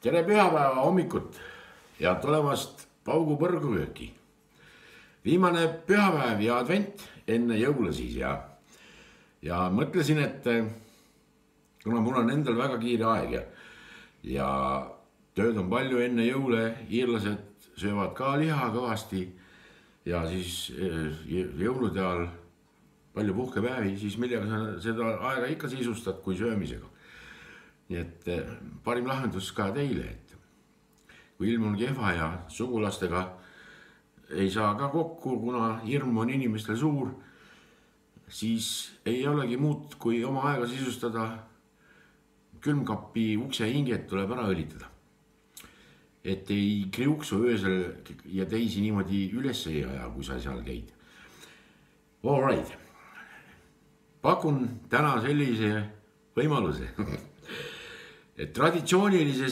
Tere pühapäeva hommikut ja tulemast Paugu põrguvööki. Viimane pühapäev ja advent enne jõule siis ja mõtlesin, et kuna mul on endal väga kiire aeg ja tööd on palju enne jõule, iirlased söövad ka liha kõvasti ja siis jõulude ajal palju puhkepäevi, siis millega sa seda aega ikka sisustad kui söömisega. Nii et parim lahendus ka teile, et kui ilm on kehva ja sugulastega ei saa ka kokku, kuna hirm on inimestel suur, siis ei olegi muud kui oma aega sisustada. Külmkapi ukse hinged tuleb ära õlitada, et ei kriuksu öösel ja teisi niimoodi üles ei aja, kui sa seal käid. All right. Pakun täna sellise võimaluse. Et traditsioonilise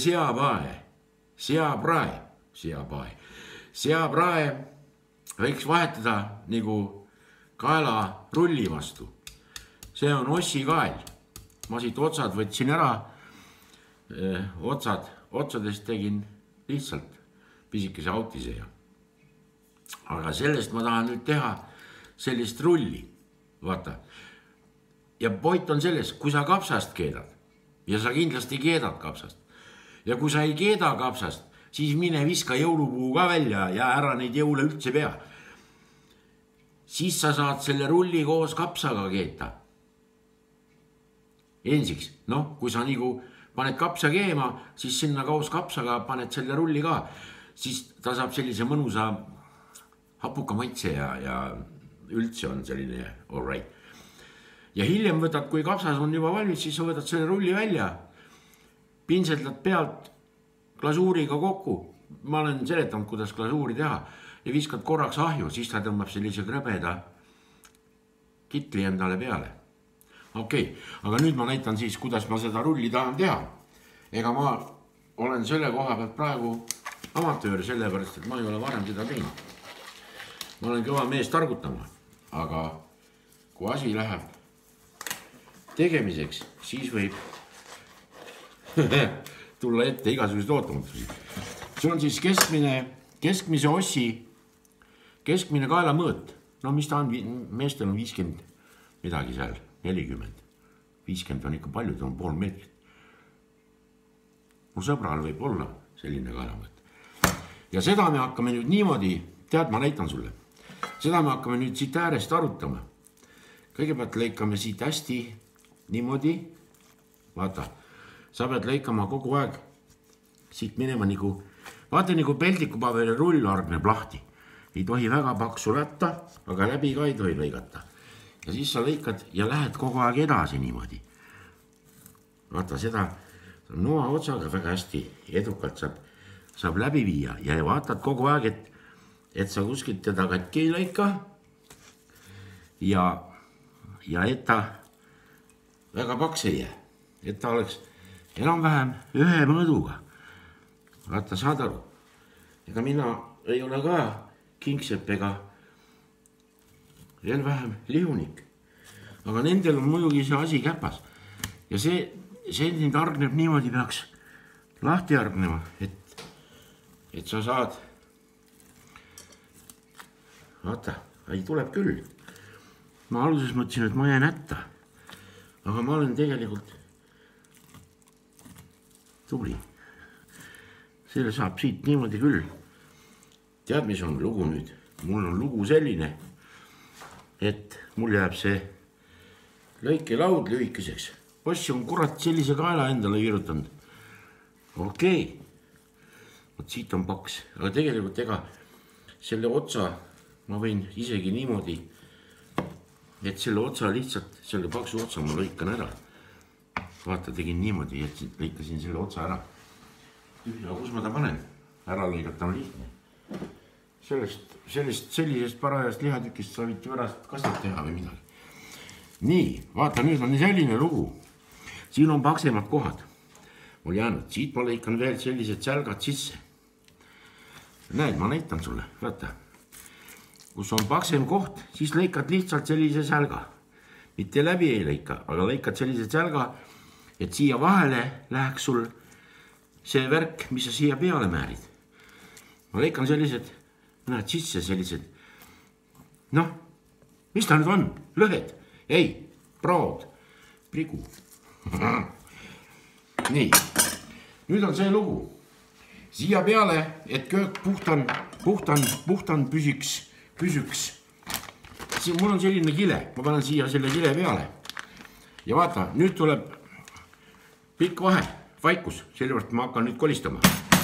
seaprae võiks vahetada nagu kaela rulli vastu. See on ossi kael. Ma siit otsad võtsin ära. Otsadest tegin lihtsalt pisikese autise. Aga sellest ma tahan nüüd teha sellist rulli. Vaata. Ja point on selles, kui sa kapsast keedad. Ja sa kindlasti keedad kapsast. Ja kui sa ei keeda kapsast, siis mine viska jõulupuu ka välja ja ära neid jõule üldse pea. Siis sa saad selle rulli koos kapsaga keeta. Ensiks, kui sa nagu paned kapsa keema, siis sinna koos kapsaga paned selle rulli ka. Siis ta saab sellise mõnusa hapuka maitse ja üldse on selline all right. Ja hiljem võtad, kui kapsas on juba valmis, siis sa võtad selle rulli välja, pintseldad pealt glasuuriga kokku. Ma olen seletanud, kuidas glasuuri teha ja viskad korraks ahju, siis ta tõmbab sellise krõbeda kitli endale peale. Okei, aga nüüd ma näitan siis, kuidas ma seda rulli tahan teha. Ega ma olen selle koha pealt praegu amatöör, sellepärast, et ma ei ole varem seda teinud. Ma olen kõva mees targutama, aga kui asi läheb tegemiseks, siis võib tulla ette igasugused ootamatusi. See on siis keskmise ossi, keskmine kaela mõõt. Mis ta on, meestel on 50 midagi seal, 40. 50 on ikka palju, ta on pool meetrit. Mu sõbral võib olla selline kaela mõõt. Ja seda me hakkame nüüd niimoodi, ma näitan sulle. Seda me hakkame nüüd siit äärest arutama. Kõigepealt lõikame siit hästi niimoodi, vaata, sa pead lõikama kogu aeg siit minema nagu, vaata nagu peldikupaberi rull argneb lahti. Ei tohi väga paksu rätta, aga läbi ka ei tohi lõigata. Ja siis sa lõikad ja lähed kogu aeg edasi niimoodi. Vaata, seda noa otsaga väga hästi edukalt saab läbi viia ja vaatad kogu aeg, et sa kuskilt teda katki ei lõika ja et ta väga paks ei jää, et ta oleks enam-vähem ühe mõõduga. Vaata, saad aru. Ega mina ei ole ka kingsepp ega veel vähem lihunik. Aga nendel on muidugi see asi käpas. Ja see nüüd argneb niimoodi peaks lahti argnema, et sa saad. Vaata, ei tuleb küll. Ma alguses mõtlesin, et ma jään hätta. Aga ma olen tegelikult tubli. Selle saab siit niimoodi küll. Tead, mis on lugu nüüd? Mul on lugu selline, et mul jääb see lõikelaud lühikeseks. Ossi on kurat sellise kaela endale kirjutanud. Okei. Siit on paks. Aga tegelikult selle otsa ma võin isegi niimoodi, et selle otsa lihtsalt, selle paksu otsa ma lõikan ära. Vaata, tegin niimoodi, et lõikasin selle otsa ära. Ja kus ma ta panen? Ära lõigata on lihtne. Sellisest parajast lihatükist sa võid pärast kastat teha või midagi. Nii, vaata, nüüd on selline lugu. Siin on paksemad kohad. Mul jäänud, siit ma lõikan veel sellised sälgad sisse. Näed, ma näitan sulle, vaata. Kus on paksem koht, siis lõikad lihtsalt sellise sälga. Mitte läbi ei lõika, aga lõikad sellise sälga, et siia vahele läheks sul see värk, mis sa siia peale määrid. Ma lõikan sellised, näed sisse sellised, noh, mis ta nüüd on? Lõhed? Ei, praod, prigu. Nii, nüüd on see lugu. Siia peale, et köök puhtan püsiks. Mul on selline kile, ma panen siia selle kile peale. Ja vaata, nüüd tuleb pikk vahe, vaikus, sellepärast ma hakkan nüüd kolistama.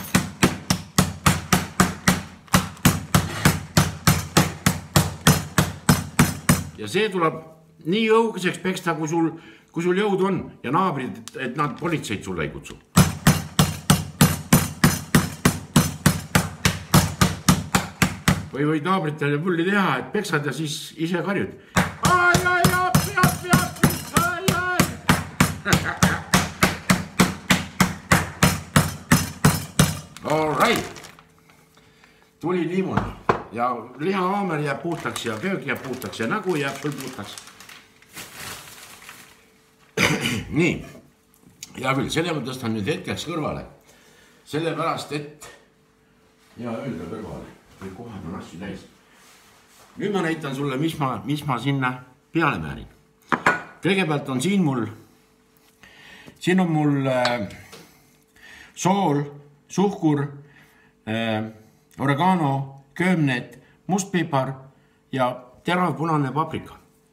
Ja see tuleb nii õugeseks peksta, kui sul jõud on ja naabrid, et nad politseid sulle ei kutsu. Või võid naabritele pulli teha, et peksad ja siis ise karjud. All right. Tuli niimoodi. Ja lihahaamer jääb puhtaks ja köök jääb puhtaks ja nägu jääb sul puhtaks. Nii, hea küll, selle ma tõstan nüüd hetkeks kõrvale. Sellepärast, et ja öelda kõrvale, või kohad on asju täis. Nüüd ma näitan sulle, mis ma sinna peale määrin. Kõigepealt on siin on mul sool, suhkur, oregano, köömned, mustpipar ja terav punane paprika.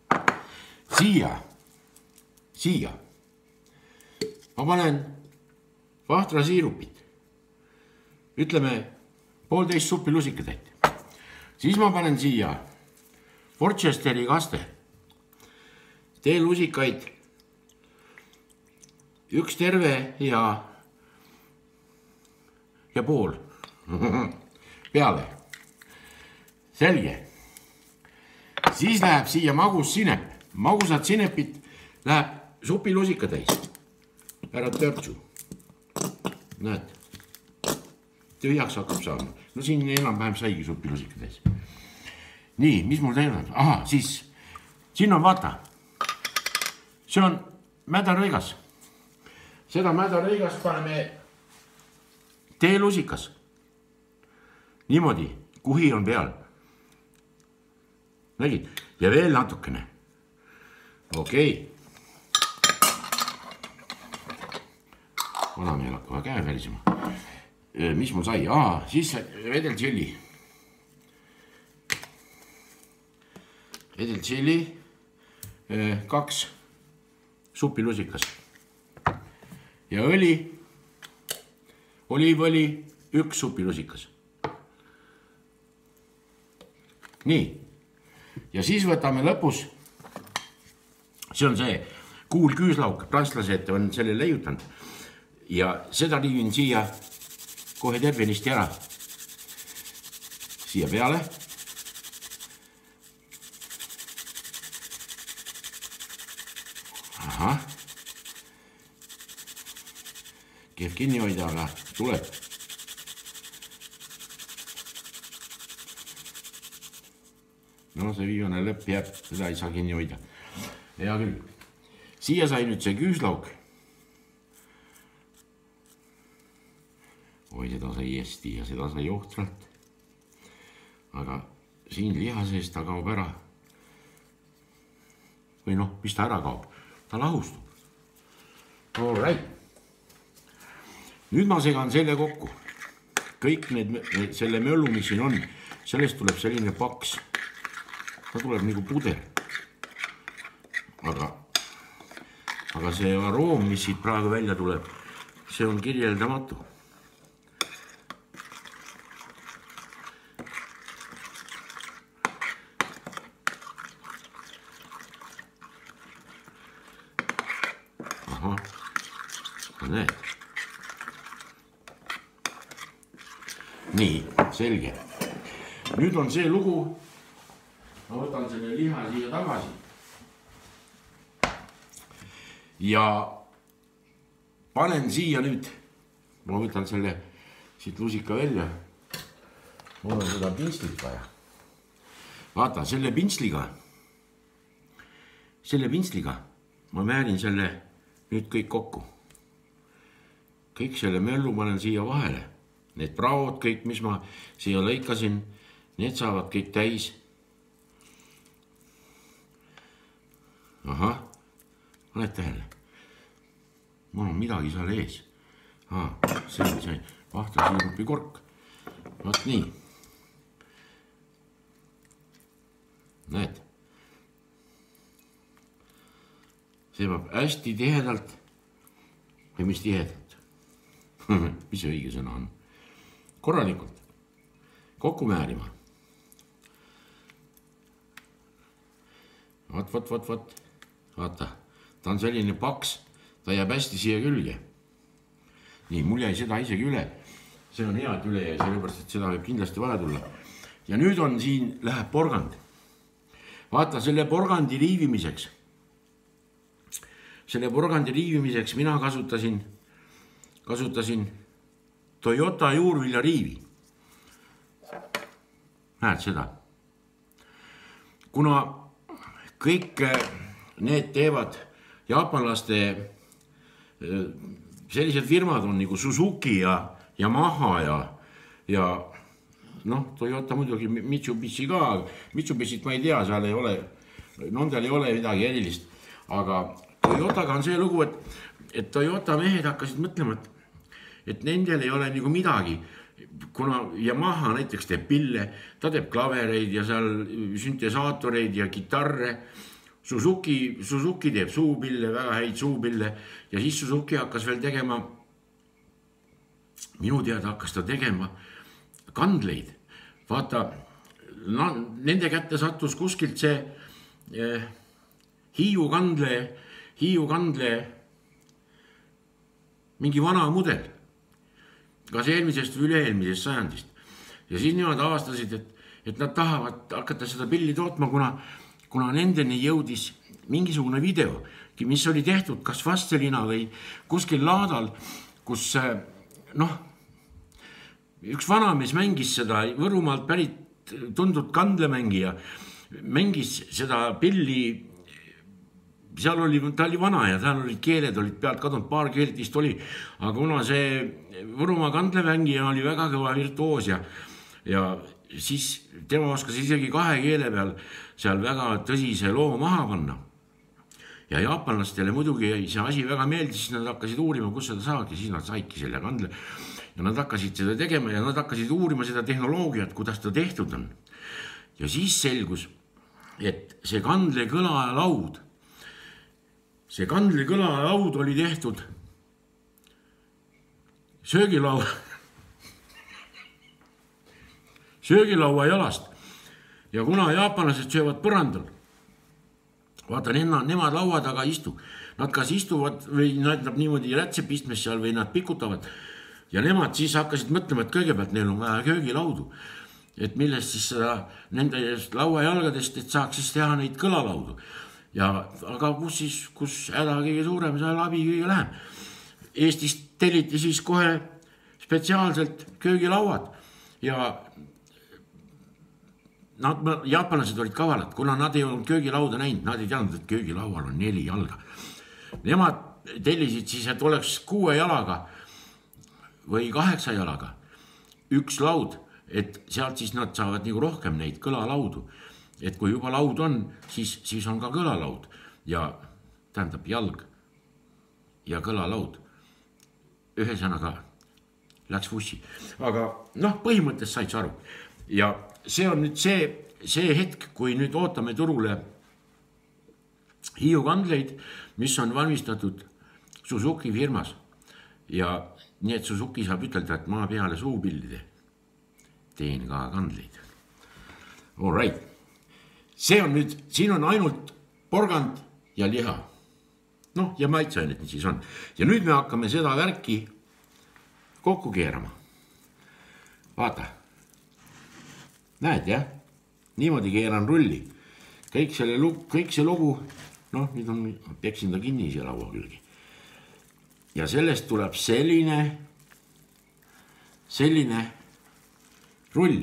Siia ma panen vahtra siirupit. Ütleme 1,5 suppi lusikatäit. Siis ma panen siia Worcesteri kaste. Teelusikaid 1 terve ja pool peale. Selge. Siis läheb siia magus sinep. Magusat sinepit läheb supilusika täis. Ära törtsu. Näed. Tühjaks hakkab saama. No siin enam-vähem saigi supilusika täis. Nii, mis mul teil on? Aha, siis. Siin on vaata. See on mädarõigas. Seda mädarõigast paneme teelusikas. Niimoodi, kuhi on peal. Nägid? Ja veel natukene. Okei. Vana meil hakkava käe välisema. Mis mul sai? Siis vedel tšilli. Vedel tšilli 2 supilusikas. Ja õli, oliivõli 1 supilusikas. Nii. Ja siis võtame lõpus, see on see kuul küüslauk, prantslased on selle leiutanud ja seda liivin siia kohe tervenisti ära. Siia peale. Ahah. Kehv kinni hoida, aga tuleb. No see viimane lõpp jääb, seda ei saa kinni hoida. Hea küll. Siia sai nüüd see küüslauk. Oi, seda sai hästi ja seda sai ohtralt. Aga siin liha sees ta kaob ära. Või noh, mis ta ära kaob? Ta lahustub. All right. Nüüd ma segan selle kokku. Kõik selle möllu, mis siin on, sellest tuleb selline paks. Ta tuleb nagu puder. Aga see aroom, mis siit praegu välja tuleb, see on kirjeldamatu. Ahah, näed. Nii, selge. Nüüd on see lugu. Ma võtan selle liha siia tagasi. Ja panen siia nüüd, ma võtan selle siit lusika välja. Mul on seda pintslit vaja. Vaata, selle pintsliga ma määrin selle nüüd kõik kokku. kõik selle möllu panen siia vahele. Need praod kõik, mis ma siia lõikasin, need saavad kõik täis. Ahah, oled tähele. Mul on midagi seal ees. See on see vahtrasiirupi kork. Vaat nii. Näed. See peab hästi tihedalt. Või mis tihedalt? Mis see õige sõna on? Korralikult. Kokku määrima. Vaat. Vaata. Ta on selline paks. Ta jääb hästi siia külge. Nii, mul jäi seda isegi üle. See on hea, et üle jäi, sellepärast, et seda võib kindlasti vaja tulla. Ja nüüd on siin, läheb porgand. Vaata, selle porgandi riivimiseks. Selle porgandi riivimiseks mina kasutasin Toyota juurvilja riivi. Näed seda. Kuna kõik need teevad jaapanlaste sellised firmad on nagu Suzuki ja Yamaha ja Toyota muidugi, Mitsubishi ka, Mitsubishit ma ei tea, seal ei ole, nendel ei ole midagi erilist, aga Toyotaga on see lugu, et Toyota mehed hakkasid mõtlema, et nendel ei ole nagu midagi, kuna Yamaha näiteks teeb pille, ta teeb klavereid ja seal süntesaatoreid ja kitarre, Suzuki teeb suupille, väga häid suupille ja siis Suzuki hakkas veel tegema, minu teada hakkas ta tegema kandleid. Vaata, nende kätte sattus kuskilt see Hiiu kandle mingi vana mudel, kas eelmisest või üle-eelmisest sajandist. Ja siis nemad avastasid, et nad tahavad hakata seda pilli tootma, kuna nendeni jõudis mingisugune video, mis oli tehtud kas Vastelina või kuskil laadal, kus üks vanamees mängis seda Võrumaalt pärit tuntud kandlemängija, mängis seda pilli, ta oli vana ja seal olid keeled, olid pealt kadunud, paar keelt vist oli, aga kuna see Võrumaa kandlemängija oli väga kõva virtuoos ja siis tema oskas isegi 2 keele peal seal väga tõsise loo maha panna. Ja jaapanlastele muidugi see asi väga meeldis, siis nad hakkasid uurima, kus seda saagi, siis nad saidki selle kandle. Ja nad hakkasid seda tegema ja nad hakkasid uurima seda tehnoloogiat, kuidas ta tehtud on. Ja siis selgus, et see kandle kõlalaud oli tehtud söögilaua jalast. Ja kuna jaapanlased söövad põrandal, vaata, nemad laua taga istu. Nad kas istuvad või nad niimoodi rätsepistmes seal või nad pikutavad. Ja nemad siis hakkasid mõtlema, et kõigepealt neil on vaja köögilaudu. Et millest siis seda nende lauajalgadest, et saaks siis teha neid kõlalaudu. Aga kus häda kõige suurem, seal abi kõige lähem. Eestis telliti siis kohe spetsiaalselt köögilauad ja jaapanlased olid kavalad, kuna nad ei olnud köögilauda näinud, nad ei teadnud, et köögilaual on 4 jalga. Nemad tellisid siis, et oleks 6 jalaga või 8 jalaga üks laud, et sealt siis nad saavad nagu rohkem neid kõlalaudu. Et kui juba laud on, siis on ka kõlalaud ja tähendab jalg ja kõlalaud. Ühesõnaga läks vussi. Aga põhimõttest said aru. Ja see on nüüd see hetk, kui nüüd ootame turule Hiiu kandleid, mis on valmistatud Suzuki firmas. Ja nii et Suzuki saab ütelda, et ma peale suupillide teen ka kandleid. All right. See on nüüd, siin on ainult porgand ja liha. Ja maitseainet nii siis on. Ja nüüd me hakkame seda värki kokku keerama. Vaata. Näed, jah? Niimoodi keeran rulli. Kõik see lugu, nüüd on, peksin ta kinni siia laua külgi. Ja sellest tuleb selline rull.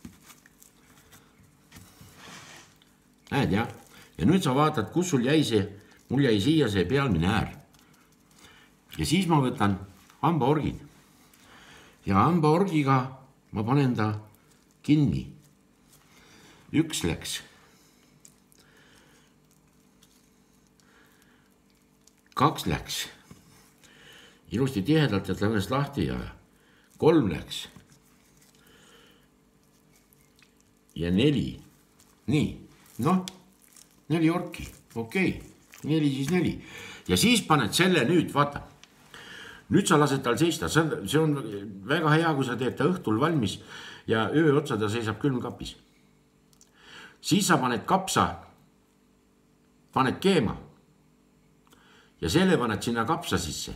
Näed, jah? Ja nüüd sa vaatad, kus sul jäi mul jäi siia see pealmine äär. Ja siis ma võtan hambaorgid ja hambaorgiga ma panen ta kinni. 1 läks. 2 läks. Ilusti tihedalt ja tõenäoliselt lahti ja 3 läks. Ja 4. Nii, noh, 4 orki, okei, 4 siis 4. Ja siis paned selle nüüd, vaata. Nüüd sa lased tal seista, see on väga hea, kui sa teed ta õhtul valmis ja öö otsa ta seisab külmkapis. Siis sa paned kapsa, paned keema ja selle paned sinna kapsa sisse.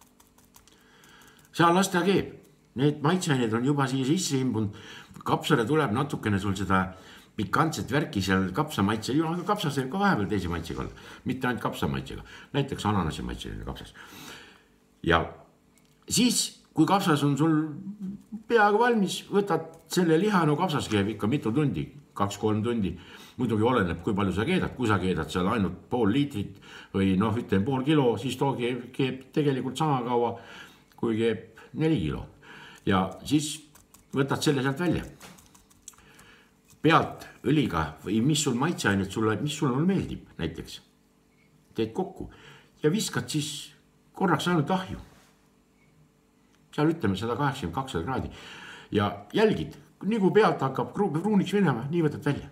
Seal las ta keeb. Need maitseained on juba siia sisse imbunud. Kapsale tuleb natukene sul seda pikantset värki seal kapsa maitse. Kapsas võib ka vahepeal teise maitsega olla, mitte ainult kapsa maitsega. Näiteks ananasi maitseline kapsas. Ja siis, kui kapsas on sul peaaegu valmis, võtad selle liha, no kapsas keeb ikka mitu tundi, 2-3 tundi. Muidugi oleneb, kui palju sa keedad. Kui sa keedad seal ainult pool liitrit või noh, ütleme pool kilo, siis too keeb tegelikult sama kaua, kui keeb 4 kilo. Ja siis võtad selle sealt välja. Pealt õliga või mis sul maitseainet sulle, mis sulle meeldib näiteks. Teed kokku ja viskad siis korraks ainult ahju. Seal ütleme 180-200 kraadi. Ja jälgid, nii kui pealt hakkab pruuniks minema, nii võtad välja.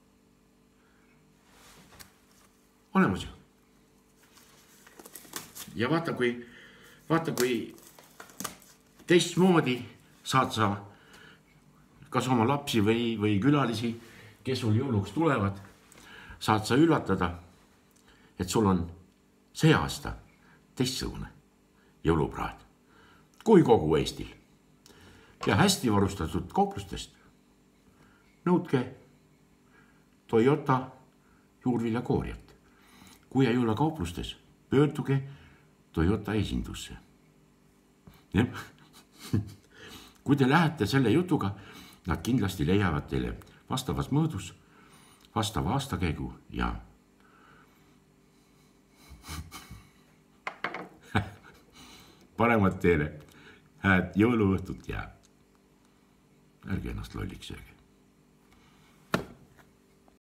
Olemas ju. Ja vaata, kui teistmoodi saad sa kas oma lapsi või külalisi, kes sul jõuluks tulevad, saad sa üllatada, et sul on see aasta teistsugune jõulupraad kui kogu Eestil. Ja hästi varustatud kauplustest nõudke Toyota juurviljakooriat. Kui ei ole kauplustes, pöörduge Toyota esindusse. Kui te lähete selle jutuga, nad kindlasti leiavad teile vastavas mõõdus, vastava aastakäigu ja paremat teile hääd jõuluõhtut ja ärge ennast lolliks sööge.